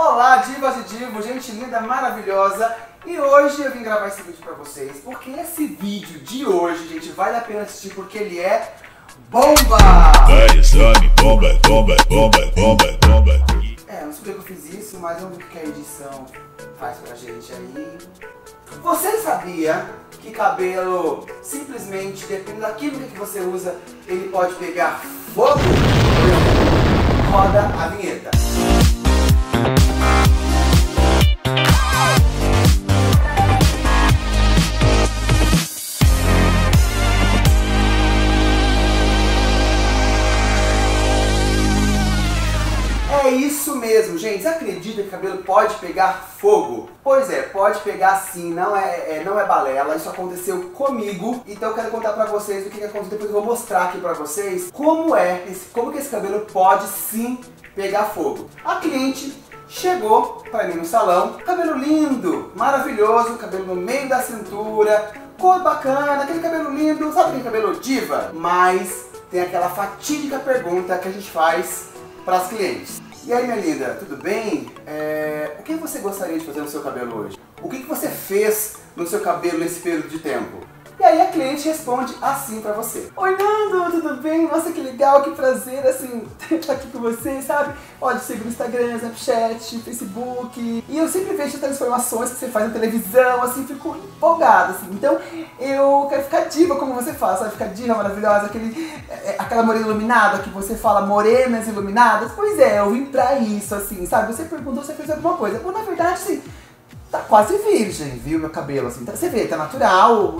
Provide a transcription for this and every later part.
Olá, divas e divos, gente linda, maravilhosa. E hoje eu vim gravar esse vídeo pra vocês, porque esse vídeo de hoje, gente, vale a pena assistir porque ele é bomba! Exame, bomba, bomba, bomba, bomba, bomba. Não sei porque eu fiz isso, mas vamos ver o que a edição faz pra gente aí. Você sabia que cabelo, simplesmente, dependendo daquilo que você usa, ele pode pegar fogo? Roda a vinheta. É isso mesmo, gente. Você acredita que o cabelo pode pegar fogo? Pois é, pode pegar sim, não é balela, isso aconteceu comigo. Então eu quero contar pra vocês o que aconteceu, depois eu vou mostrar aqui pra vocês como que esse cabelo pode sim pegar fogo. A cliente chegou pra mim no salão, cabelo lindo, maravilhoso, cabelo no meio da cintura, cor bacana, aquele cabelo lindo, sabe aquele cabelo diva? Mas tem aquela fatídica pergunta que a gente faz para as clientes. E aí, minha linda, tudo bem? O que você gostaria de fazer no seu cabelo hoje? O que você fez no seu cabelo nesse período de tempo? E aí a cliente responde assim pra você. Oi, Nando, tudo bem? Nossa, que legal, que prazer, assim, estar aqui com você, sabe? Pode seguir no Instagram, Snapchat, Facebook. E eu sempre vejo as transformações que você faz na televisão, assim, fico empolgada, assim. Então, eu quero ficar diva como você faz, sabe? Ficar diva maravilhosa, aquela morena iluminada que você fala morenas iluminadas. Pois é, eu vim pra isso, assim, sabe? Você perguntou se eu fiz alguma coisa. Pô, na verdade, assim, tá quase virgem, viu, meu cabelo, assim. Você vê, tá natural.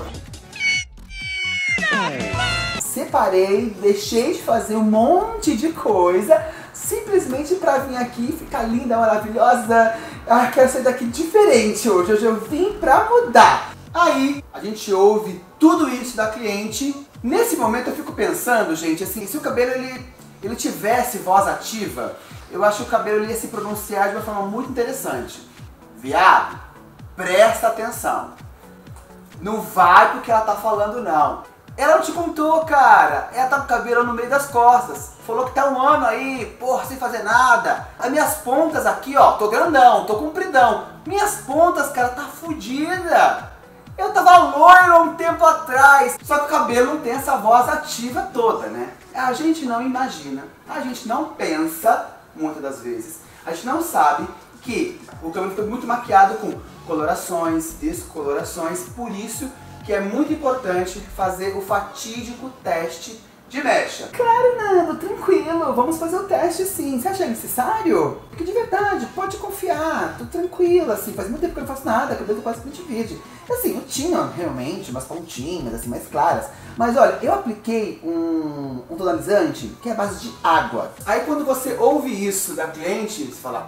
Separei, deixei de fazer um monte de coisa simplesmente pra vir aqui, ficar linda, maravilhosa. Quero sair daqui diferente hoje. Hoje eu vim pra mudar. Aí a gente ouve tudo isso da cliente. Nesse momento eu fico pensando, gente, assim, se o cabelo ele tivesse voz ativa, eu acho que o cabelo ia se pronunciar de uma forma muito interessante. Viado, presta atenção. Não vai porque ela tá falando, não. Ela não te contou, cara. Ela tá com o cabelo no meio das costas. Falou que tá um ano aí, porra, sem fazer nada. As minhas pontas aqui, ó, tô grandão, tô compridão. Minhas pontas, cara, tá fodida. Eu tava loiro há um tempo atrás. Só que o cabelo não tem essa voz ativa toda, né? A gente não imagina, a gente não pensa, muitas das vezes. A gente não sabe que o cabelo foi muito maquiado com colorações, descolorações, por isso que é muito importante fazer o fatídico teste de mecha. Claro, Nando, tranquilo, vamos fazer o teste sim. Você acha necessário? Porque de verdade, pode confiar, tô tranquila, assim, faz muito tempo que eu não faço nada, cabelo quase que não verde. Assim, eu tinha realmente umas pontinhas, assim, mais claras. Mas olha, eu apliquei um tonalizante que é a base de água. Aí quando você ouve isso da cliente, você fala,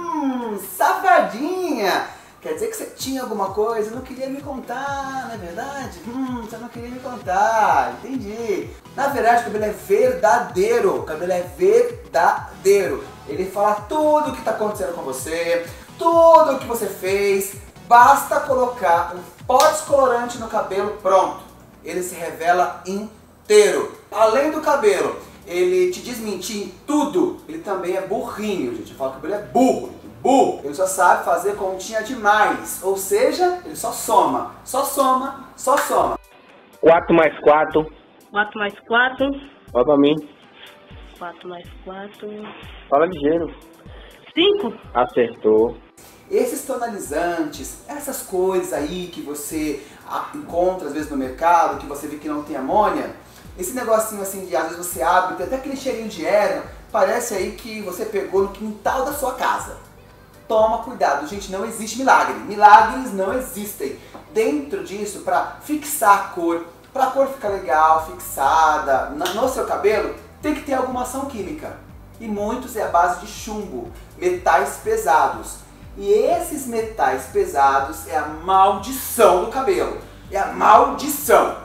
safadinha! Quer dizer que você tinha alguma coisa, não queria me contar, não é verdade? Você não queria me contar, entendi. Na verdade, o cabelo é verdadeiro, o cabelo é verdadeiro. Ele fala tudo o que está acontecendo com você, tudo o que você fez. Basta colocar um pó descolorante no cabelo, pronto. Ele se revela inteiro. Além do cabelo, ele te desmentir em tudo, ele também é burrinho, gente. Eu falo que o cabelo é burro. Ele só sabe fazer continha demais, ou seja, ele só soma, só soma, só soma. 4 mais 4. 4 mais 4. Olha pra mim. 4 mais 4. Fala ligeiro. 5. Acertou. Esses tonalizantes, essas coisas aí que você encontra às vezes no mercado, que você vê que não tem amônia, esse negocinho assim de às vezes você abre, tem até aquele cheirinho de erva, parece aí que você pegou no quintal da sua casa. Toma cuidado, gente, não existe milagre. Milagres não existem. Dentro disso, para fixar a cor, para a cor ficar legal, fixada no seu cabelo, tem que ter alguma ação química. E muitos é a base de chumbo, metais pesados. E esses metais pesados é a maldição do cabelo. É a maldição.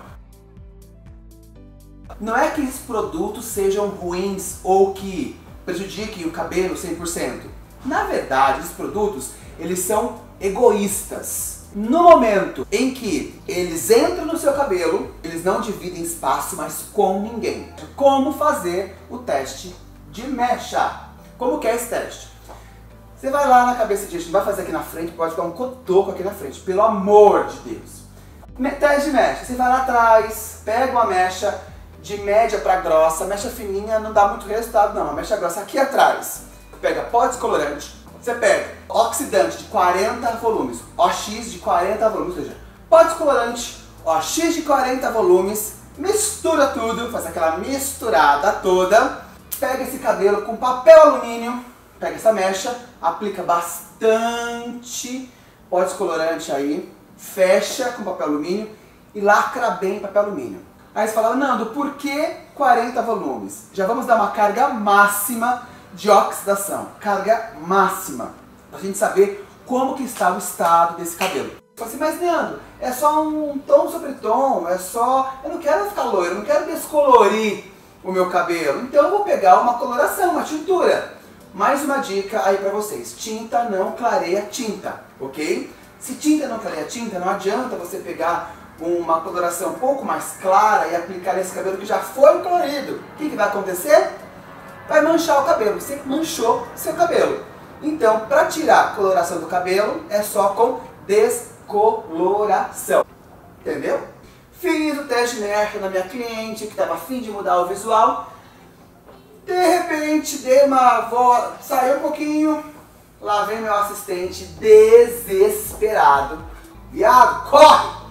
Não é que esses produtos sejam ruins ou que prejudiquem o cabelo 100%. Na verdade, esses produtos, eles são egoístas. No momento em que eles entram no seu cabelo, eles não dividem espaço mais com ninguém. Como fazer o teste de mecha? Como que é esse teste? Você vai lá na cabeça de gente, não vai fazer aqui na frente, pode dar um cotoco aqui na frente, pelo amor de Deus. Teste de mecha, você vai lá atrás, pega uma mecha de média para grossa, mecha fininha não dá muito resultado não, a mecha grossa aqui atrás. Pega pó descolorante, você pega oxidante de 40 volumes, OX de 40 volumes, ou seja, pó descolorante, OX de 40 volumes, mistura tudo, faz aquela misturada toda, pega esse cabelo com papel alumínio, pega essa mecha, aplica bastante pó descolorante aí, fecha com papel alumínio e lacra bem papel alumínio. Aí você fala, Nando, por que 40 volumes? Já vamos dar uma carga máxima de oxidação, carga máxima, pra gente saber como que está o estado desse cabelo. Você fala assim, mas Nando, é só um tom sobre tom, eu não quero ficar loiro, eu não quero descolorir o meu cabelo, então eu vou pegar uma coloração, uma tintura. Mais uma dica aí pra vocês, tinta não clareia tinta, ok? Se tinta não clareia tinta, não adianta você pegar uma coloração um pouco mais clara e aplicar nesse cabelo que já foi colorido. O que vai acontecer? Vai manchar o cabelo, você manchou seu cabelo. Então, para tirar a coloração do cabelo, é só com descoloração. Entendeu? Fiz o teste de mecha na minha cliente, que estava a fim de mudar o visual. De repente, dei uma volta, saiu um pouquinho, lá vem meu assistente desesperado. Viado, corre!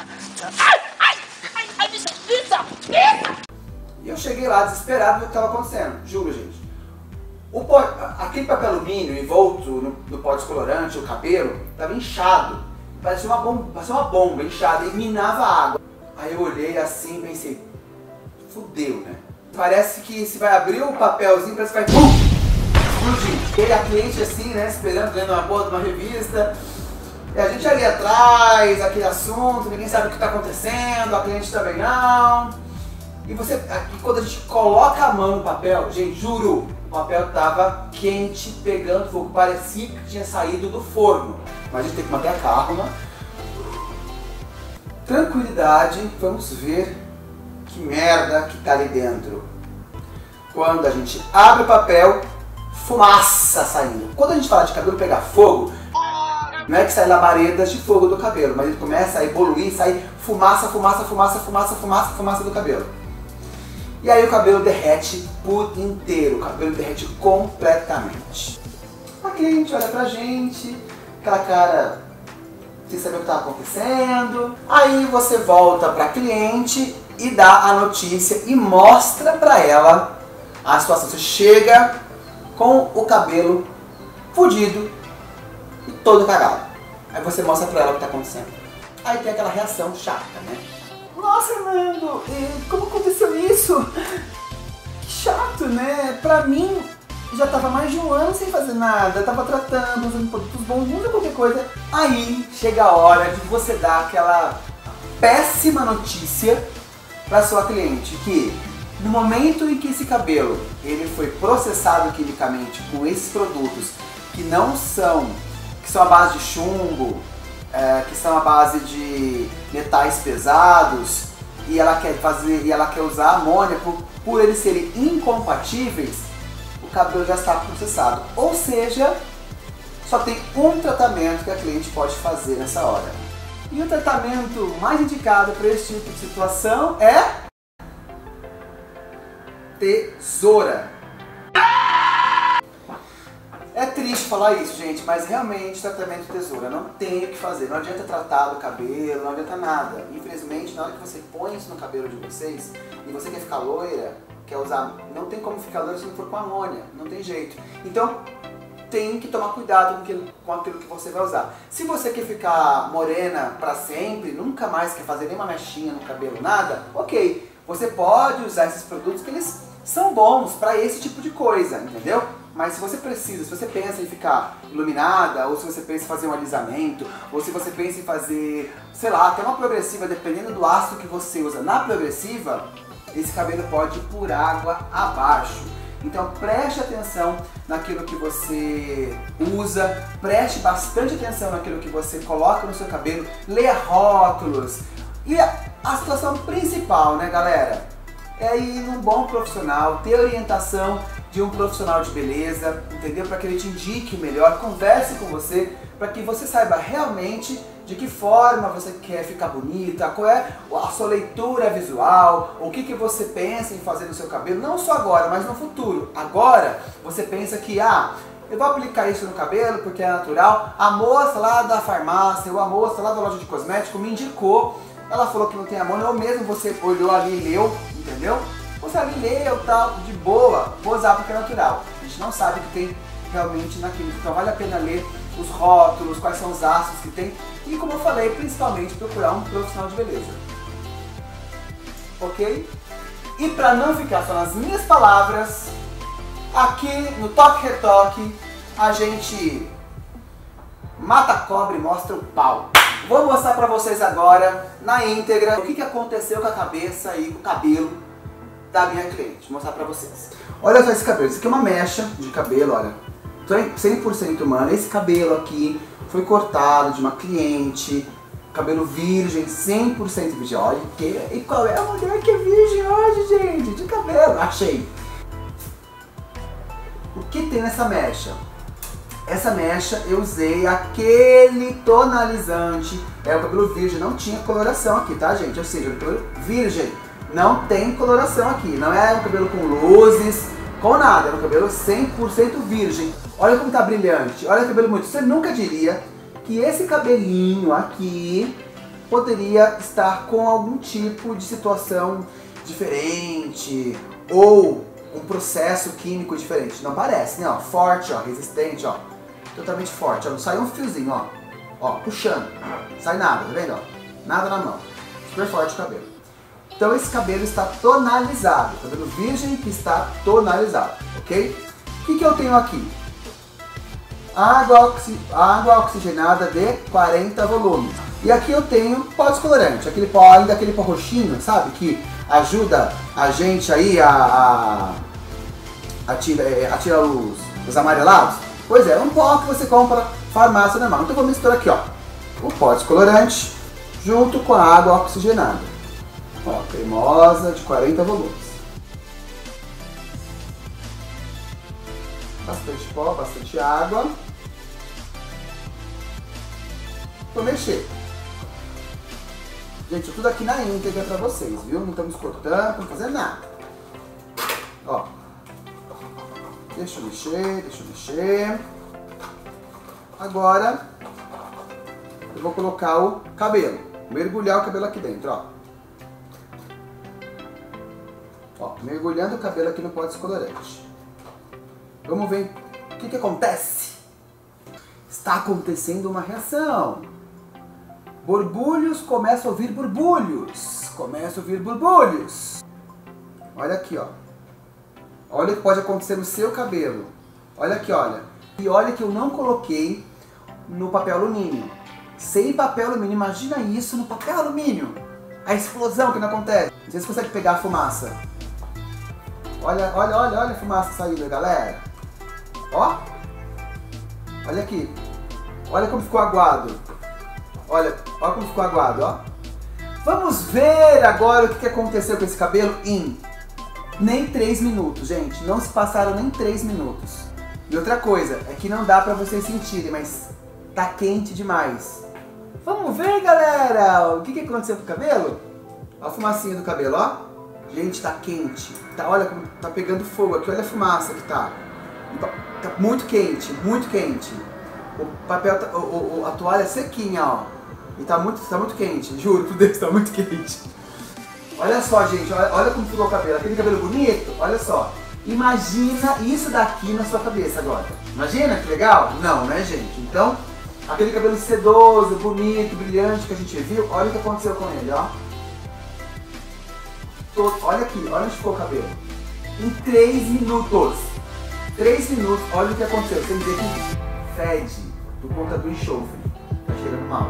E eu cheguei lá desesperado do que estava acontecendo, juro, gente. Aquele papel alumínio envolto no pó descolorante, o cabelo, estava inchado. Parecia uma bomba inchada e minava a água. Aí eu olhei assim e pensei, fudeu, né? Parece que se vai abrir o papelzinho, parece que vai pum, explodir. E a cliente assim, né, esperando, lendo uma boa de uma revista. E a gente ali atrás, aquele assunto, ninguém sabe o que está acontecendo, a cliente também não. E quando a gente coloca a mão no papel, gente, juro, o papel estava quente, pegando fogo, parecia que tinha saído do forno. Mas a gente tem que manter a calma. Tranquilidade, vamos ver que merda que tá ali dentro. Quando a gente abre o papel, fumaça saindo. Quando a gente fala de cabelo pegar fogo, não é que sai labaredas de fogo do cabelo, mas ele começa a evoluir, sai fumaça, fumaça, fumaça, fumaça, fumaça, fumaça do cabelo. E aí o cabelo derrete por inteiro, o cabelo derrete completamente. A cliente olha pra gente, aquela cara sem saber o que está acontecendo. Aí você volta pra cliente e dá a notícia e mostra pra ela a situação. Você chega com o cabelo fudido e todo cagado. Aí você mostra pra ela o que está acontecendo. Aí tem aquela reação chata, né? Nossa, Nando, como aconteceu isso? Que chato, né? Pra mim, já tava mais de um ano sem fazer nada, tava tratando, usando produtos bons, muita qualquer coisa. Aí chega a hora de você dar aquela péssima notícia pra sua cliente, que no momento em que esse cabelo ele foi processado quimicamente com esses produtos que são à base de chumbo, que são à base de metais pesados, e ela quer usar amônia por eles serem incompatíveis, o cabelo já está processado. Ou seja, só tem um tratamento que a cliente pode fazer nessa hora. E o tratamento mais indicado para esse tipo de situação é tesoura. É triste falar isso, gente, mas realmente tratamento de tesoura não tem o que fazer. Não adianta tratar do cabelo, não adianta nada. Infelizmente, na hora que você põe isso no cabelo de vocês e você quer ficar loira, quer usar, não tem como ficar loira se não for com amônia, não tem jeito. Então, tem que tomar cuidado com aquilo que você vai usar. Se você quer ficar morena pra sempre, nunca mais quer fazer nenhuma mechinha no cabelo, nada, ok. Você pode usar esses produtos que eles são bons pra esse tipo de coisa, entendeu? Mas se você pensa em ficar iluminada, ou se você pensa em fazer um alisamento, ou se você pensa em fazer, sei lá, até uma progressiva, dependendo do ácido que você usa na progressiva, esse cabelo pode ir por água abaixo. Então preste atenção naquilo que você usa, preste bastante atenção naquilo que você coloca no seu cabelo, leia rótulos. E a situação principal, né, galera? É ir num bom profissional, ter orientação de um profissional de beleza, entendeu? Para que ele te indique o melhor, converse com você, para que você saiba realmente de que forma você quer ficar bonita, qual é a sua leitura visual, o que você pensa em fazer no seu cabelo, não só agora, mas no futuro. Agora, você pensa que, eu vou aplicar isso no cabelo porque é natural. A moça lá da farmácia ou a moça lá da loja de cosmético me indicou, ela falou que não tem amônia, ou mesmo você olhou ali e leu, entendeu? Você ali leu, tal, de boa, vou usar porque é natural. A gente não sabe o que tem realmente naquilo, então vale a pena ler os rótulos, quais são os ácidos que tem e, como eu falei, principalmente procurar um profissional de beleza. Ok? E para não ficar só nas minhas palavras, aqui no Toque Retoque a gente mata a cobra e mostra o pau. Vou mostrar para vocês agora, na íntegra, o que aconteceu com a cabeça e com o cabelo da minha cliente. Vou mostrar pra vocês. Olha só esse cabelo. Isso aqui é uma mecha de cabelo, olha. 100% humano. Esse cabelo aqui foi cortado de uma cliente. Cabelo virgem, 100% virgem. Olha, e qual é a mulher que é virgem hoje, gente? De cabelo. Achei. O que tem nessa mecha? Essa mecha eu usei aquele tonalizante. É o cabelo virgem. Não tinha coloração aqui, tá, gente? Ou seja, o cabelo virgem. Não tem coloração aqui, não é um cabelo com luzes, com nada, é um cabelo 100% virgem. Olha como tá brilhante, olha o cabelo muito. Você nunca diria que esse cabelinho aqui poderia estar com algum tipo de situação diferente ou um processo químico diferente. Não parece, né? Ó, forte, ó, resistente, ó, totalmente forte. Ó, não sai um fiozinho, ó, puxando, sai nada, tá vendo? Ó, nada na mão, super forte o cabelo. Então esse cabelo está tonalizado, cabelo virgem que está tonalizado, ok? O que eu tenho aqui? Água oxigenada de 40 volumes. E aqui eu tenho pó descolorante, aquele pó roxinho, sabe? Que ajuda a gente aí a tirar os amarelados. Pois é, um pó que você compra na farmácia normal. Então eu vou misturar aqui, ó, o pó descolorante junto com a água oxigenada. Ó, cremosa de 40 volumes. Bastante pó, bastante água. Vou mexer. Gente, tudo aqui na íntegra pra vocês, viu? Não estamos cortando, não fazendo nada. Ó. Deixa eu mexer. Agora, eu vou colocar o cabelo. Mergulhar o cabelo aqui dentro, ó. Ó, mergulhando o cabelo aqui no pó descolorante. Vamos ver o que acontece. Está acontecendo uma reação. Borbulhos, começa a ouvir borbulhos. Olha aqui, ó. Olha o que pode acontecer no seu cabelo. Olha aqui, olha. E olha que eu não coloquei no papel alumínio. Sem papel alumínio, imagina isso no papel alumínio. A explosão que não acontece. Vocês conseguem pegar a fumaça? Olha a fumaça saindo, galera. Ó. Olha aqui. Olha como ficou aguado. Olha como ficou aguado, ó. Vamos ver agora o que aconteceu com esse cabelo em nem 3 minutos, gente. Não se passaram nem 3 minutos. E outra coisa, é que não dá pra vocês sentirem, mas tá quente demais. Vamos ver, galera, o que aconteceu com o cabelo? Olha a fumacinha do cabelo, ó. Gente, tá quente. Tá, olha como tá pegando fogo aqui. Olha a fumaça que tá. Tá muito quente, muito quente. O papel, a toalha é sequinha, ó. E tá muito quente. Juro por Deus, tá muito quente. Olha só, gente. Olha como ficou o cabelo. Aquele cabelo bonito, olha só. Imagina isso daqui na sua cabeça agora. Imagina que legal? Não, né, gente? Então, aquele cabelo sedoso, bonito, brilhante que a gente viu, olha o que aconteceu com ele, ó. Olha aqui, olha onde ficou o cabelo. Em 3 minutos. 3 minutos, olha o que aconteceu. Você me vê que fede por conta do enxofre. Tá cheirando mal.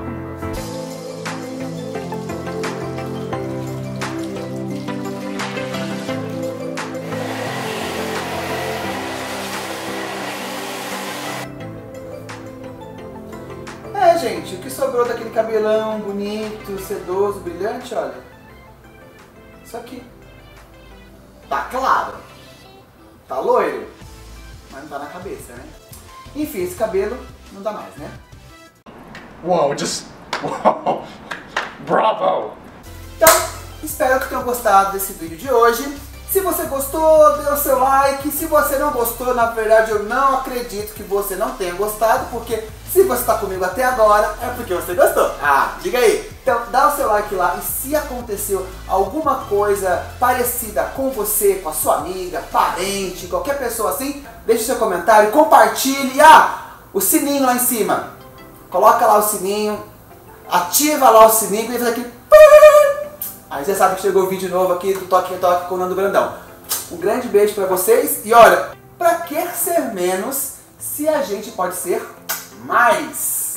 É, gente, o que sobrou daquele cabelão bonito, sedoso, brilhante, olha. Isso aqui. Tá claro. Tá loiro, mas não tá na cabeça, né? Enfim, esse cabelo não dá mais, né? Whoa, Whoa! Bravo! Então, espero que tenham gostado desse vídeo de hoje. Se você gostou, dê o seu like. Se você não gostou, na verdade eu não acredito que você não tenha gostado, porque se você está comigo até agora, é porque você gostou. Ah, diga aí. Então dá o seu like lá, e se aconteceu alguma coisa parecida com você, com a sua amiga, parente, qualquer pessoa assim, deixe seu comentário, compartilhe. O sininho lá em cima. Coloca lá o sininho, ativa lá o sininho e faz aqui. Aí você sabe que chegou o vídeo novo aqui do Toque em Toque com o Nando Brandão. Um grande beijo pra vocês e olha, pra que ser menos se a gente pode ser mais?